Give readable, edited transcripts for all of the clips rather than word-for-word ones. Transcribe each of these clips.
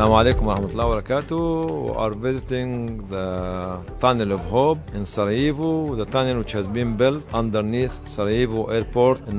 Assalamu alaikum wa rahmatullahi wa barakatuh. We are visiting the Tunnel of Hope in Sarajevo, the tunnel which has been built underneath Sarajevo Airport in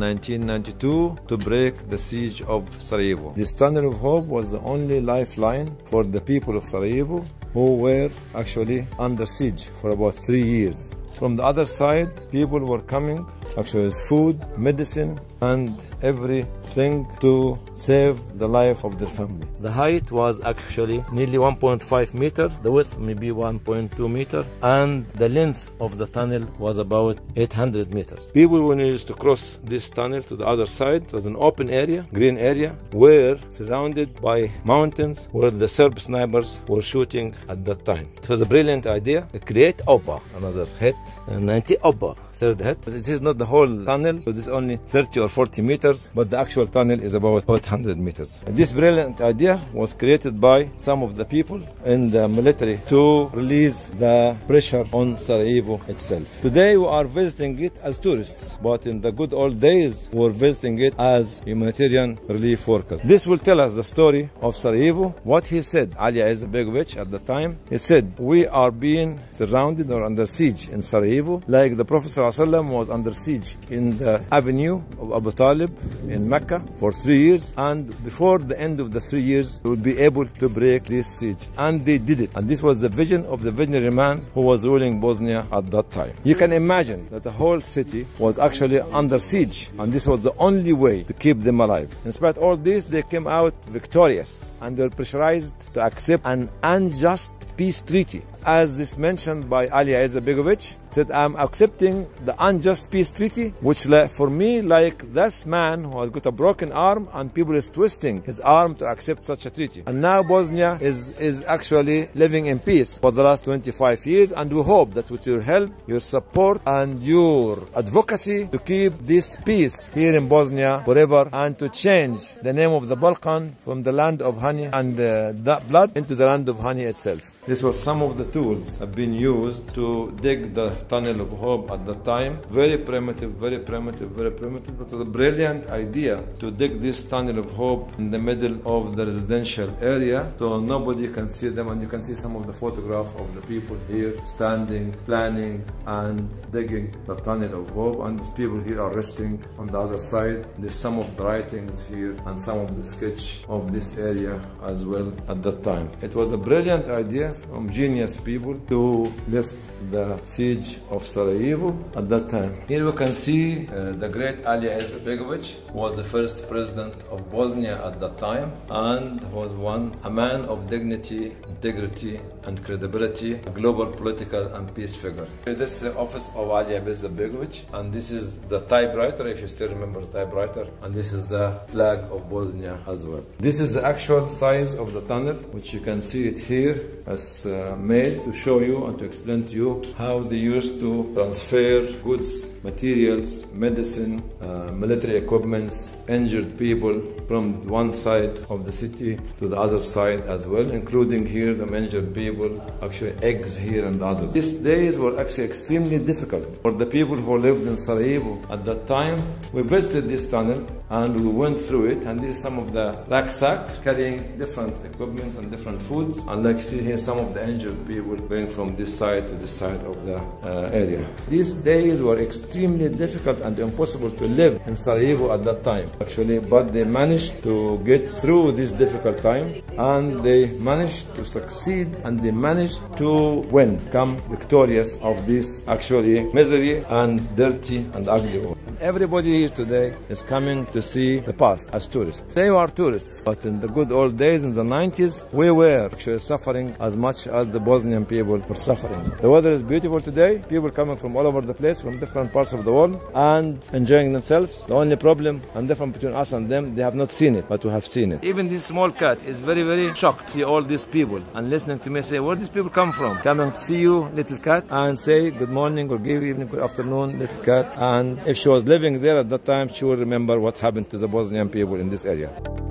1992 to break the siege of Sarajevo. This Tunnel of Hope was the only lifeline for the people of Sarajevo who were actually under siege for about 3 years. From the other side, people were coming, actually with food, medicine, and everything to save the life of their family. The height was actually nearly 1.5 meters, the width maybe 1.2 meters, and the length of the tunnel was about 800 meters. People, when they used to cross this tunnel to the other side, it was an open area, green area, were surrounded by mountains where the Serb snipers were shooting at that time. It was a brilliant idea to create OPA, another hit, 90 OPA. Third head. It is not the whole tunnel, it is only 30 or 40 meters, but the actual tunnel is about 800 meters. This brilliant idea was created by some of the people in the military to release the pressure on Sarajevo itself. Today we are visiting it as tourists, but in the good old days we were visiting it as humanitarian relief workers. This will tell us the story of Sarajevo. What he said, Alija Izetbegović at the time, he said, we are being surrounded or under siege in Sarajevo, like the Prophet was under siege in the avenue of Abu Talib in Mecca for 3 years, and before the end of the 3 years they would be able to break this siege, and they did it. And this was the vision of the visionary man who was ruling Bosnia at that time. You can imagine that the whole city was actually under siege, and this was the only way to keep them alive. In spite of all this, they came out victorious, and they were pressurized to accept an unjust peace treaty. As is mentioned by Alija Izetbegović, said, I'm accepting the unjust peace treaty, which for me, like this man who has got a broken arm and people is twisting his arm to accept such a treaty. And now Bosnia is actually living in peace for the last 25 years, and we hope that with your help, your support, and your advocacy to keep this peace here in Bosnia forever, and to change the name of the Balkan from the land of honey and blood into the land of honey itself. This was some of the tools that have been used to dig the Tunnel of Hope at the time. Very primitive, very primitive, very primitive. But it was a brilliant idea to dig this Tunnel of Hope in the middle of the residential area so nobody can see them. And you can see some of the photographs of the people here standing, planning, and digging the Tunnel of Hope. And the people here are resting on the other side. There's some of the writings here and some of the sketch of this area as well at that time. It was a brilliant idea from genius people to lift the siege of Sarajevo at that time. Here we can see the great Alija Izetbegović, who was the first president of Bosnia at that time, and was a man of dignity, integrity, and credibility, a global political and peace figure. This is the office of Alija Izetbegović, and this is the typewriter, if you still remember the typewriter, and this is the flag of Bosnia as well. This is the actual size of the tunnel, which you can see it here as made to show you and to explain to you how they used to transfer goods, materials, medicine, military equipments, injured people from one side of the city to the other side as well, including here the injured people, actually eggs here and others. These days were actually extremely difficult for the people who lived in Sarajevo at that time. We visited this tunnel and we went through it, and this is some of the rucksack carrying different equipments and different foods, and like you see here some of the injured people going from this side to this side of the area. These days were extremely difficult and impossible to live in Sarajevo at that time actually, but they managed to get through this difficult time, and they managed to succeed, and they managed to come victorious of this actually misery and dirty and ugly world. Everybody here today is coming to see the past as tourists. They are tourists, but in the good old days, in the 90s, we were actually suffering as much as the Bosnian people were suffering. The weather is beautiful today. People coming from all over the place, from different parts of the world, and enjoying themselves. The only problem and difference between us and them, they have not seen it, but we have seen it. Even this small cat is very, very shocked to see all these people and listening to me say, where these people come from? Coming to see you, little cat, and say good morning or good evening, good afternoon, little cat. And if she was living there at that time, she will remember what happened to the Bosnian people in this area.